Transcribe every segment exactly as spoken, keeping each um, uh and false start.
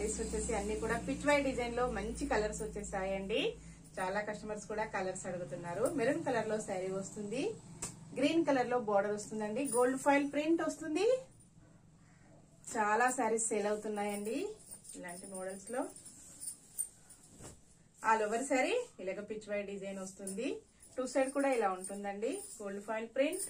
శారీస్ వచ్చేసి అన్ని కూడా పిచ్ వై డిజైన్ లో మంచి కలర్స్ వచ్చేసాయండి. చాలా కస్టమర్స్ కూడా కలర్స్ అడుగుతున్నారు. మెరూన్ కలర్ లో శారీ వస్తుంది, గ్రీన్ కలర్ లో బోర్డర్ వస్తుందండి, గోల్డ్ ఫాయిల్ ప్రింట్ వస్తుంది. చాలా శారీస్ సేల్ అవుతున్నాయండి ఇలాంటి మోడల్స్ లో. ఆల్ ఓవర్ శారీ ఇలాగ పిచ్ వై డిజైన్ వస్తుంది. టూ సైడ్ కూడా ఇలా ఉంటుందండి గోల్డ్ ఫాయిల్ ప్రింట్.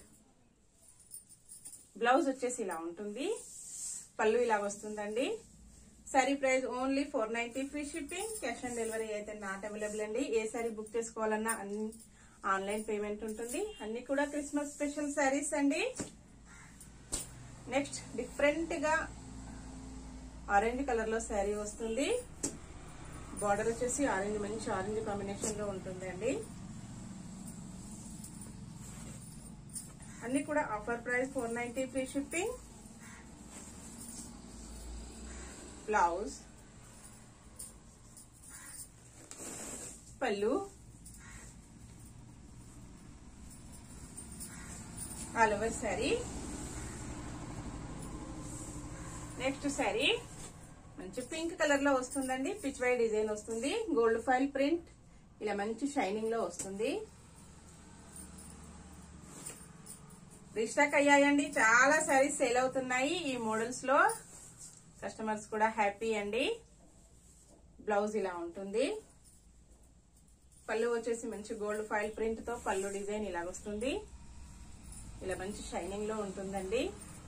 బ్లౌజ్ వచ్చేసి ఇలా ఉంటుంది, పళ్ళు ఇలా వస్తుందండి. Sari price only four ninety, free shipping. Cash on delivery అయితే నాట్ అవైలబుల్ అండి. ఏ శారీ బుక్ చేసుకోవాలన్నా అన్ని ఆన్లైన్ పేమెంట్ ఉంటుంది. అన్ని కూడా క్రిస్మస్ స్పెషల్ శారీస్ అండి. నెక్స్ట్ డిఫరెంట్ గా ఆరెంజ్ కలర్ లో శారీ వస్తుంది. బార్డర్ వచ్చేసి ఆరెంజ్, మంచి ఆరెంజ్ కాంబినేషన్ లో ఉంటుందండి. అన్ని కూడా offer price four ninety, free shipping. Blouse, పళ్ళు, all over sari. Next sari మంచి పింక్ కలర్ లో వస్తుందండి. పిచ్ వై డిజైన్ వస్తుంది, గోల్డ్ ఫాయిల్ ప్రింట్ ఇలా మంచి షైనింగ్ లో వస్తుంది. రీస్టాక్ అయ్యాయండి, చాలా శారీస్ సేల్ అవుతున్నాయి ఈ మోడల్స్ లో. కస్టమర్స్ కూడా హ్యాపీ అండి. బ్లౌజ్ ఇలా ఉంటుంది, పళ్ళు వచ్చేసి మంచి గోల్డ్ ఫాయిల్ ప్రింట్ తో పళ్ళు డిజైన్ ఇలా వస్తుంది. ఇలా మంచి షైనింగ్ లో ఉంటుందండి.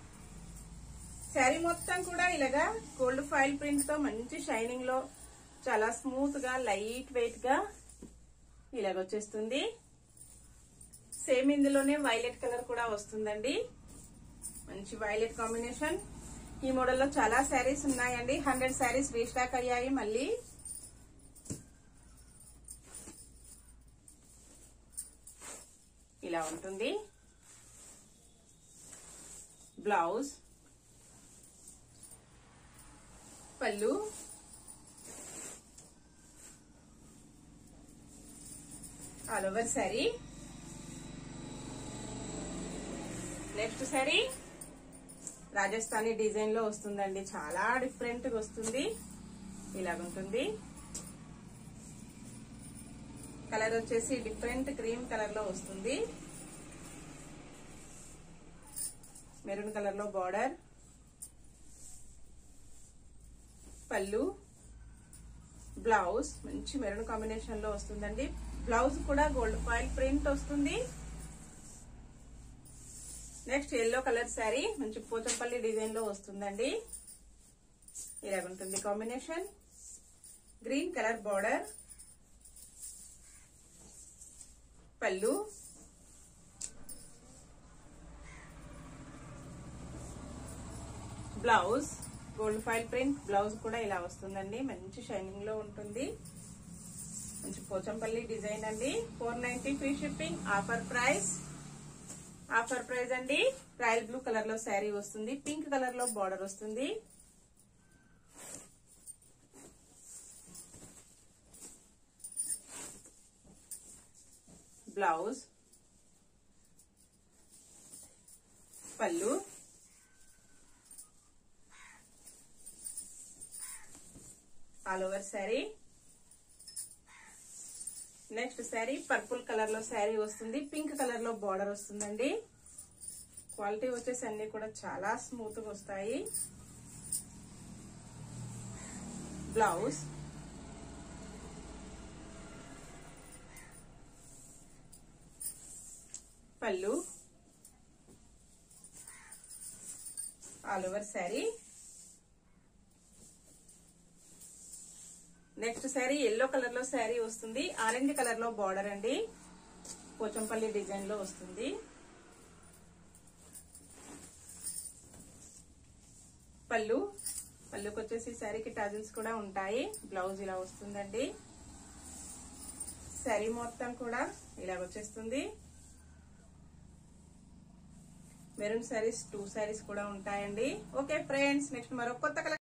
శారీ మొత్తం కూడా ఇలాగా గోల్డ్ ఫాయిల్ ప్రింట్ తో మంచి షైనింగ్ లో చాలా స్మూత్ గా లైట్ వెయిట్ గా ఇలాగ వచ్చేస్తుంది. సేమ్ ఇందులోనే వైలెట్ కలర్ కూడా వస్తుందండి, మంచి వైలెట్ కాంబినేషన్. ఈ మోడల్లో చాలా శారీస్ ఉన్నాయండి. హండ్రెడ్ శారీస్ రీస్టాక్ అయ్యాయి మళ్ళీ. ఇలా ఉంటుంది బ్లౌజ్, పళ్ళు, all over sari. Next sari Rajasthani design లో వస్తుందండి. చాలా డిఫరెంట్ గా వస్తుంది, ఇలాగుంటుంది. కలర్ వచ్చేసి డిఫరెంట్ క్రీమ్ కలర్ లో వస్తుంది. మెరూన్ కలర్ లో బార్డర్, పళ్ళు, బ్లౌజ్ మంచి మెరూన్ కాంబినేషన్ లో వస్తుందండి. బ్లౌజ్ కూడా గోల్డ్ ఫాయిల్ ప్రింట్ వస్తుంది. నెక్స్ట్ ఎల్లో కలర్ శారీ మంచి పోచంపల్లి డిజైన్ లో వస్తుందండి. ఇలాగుంటుంది కాంబినేషన్. గ్రీన్ కలర్ బార్డర్, పళ్ళు, blouse gold foil print. Blouse కూడా ఇలా వస్తుందండి, మంచి షైనింగ్ లో ఉంటుంది. మంచి పోచంపల్లి డిజైన్ అండి. Four ninety, free shipping. Offer price offer price అండి. రాయల్ బ్లూ కలర్ లో శారీ వస్తుంది, పింక్ కలర్ లో బార్డర్ వస్తుంది. బ్లౌజ్, పళ్ళు, all over sari. Next sari purple colour లో శారీ వస్తుంది, పింక్ కలర్ లో బార్డర్ వస్తుందండి. క్వాలిటీ వచ్చేసి అన్ని కూడా చాలా స్మూత్ గా వస్తాయి. బ్లౌజ్, పళ్ళు, all over sari. Next sari yellow colour లో శారీ వస్తుంది, ఆరెంజ్ కలర్ లో బార్డర్ అండి, పోచంపల్లి డిజైన్ లో వస్తుంది. పళ్ళు, పళ్ళుకి వచ్చేసి శారీకి టాజిల్స్ కూడా ఉంటాయి. బ్లౌజ్ ఇలా వస్తుందండి. శారీ మొత్తం కూడా ఇలా వచ్చేస్తుంది. మెరూన్ శారీస్ టూ శారీస్ కూడా ఉంటాయండి. ఓకే ఫ్రెండ్స్, నెక్స్ట్ మరో కొత్త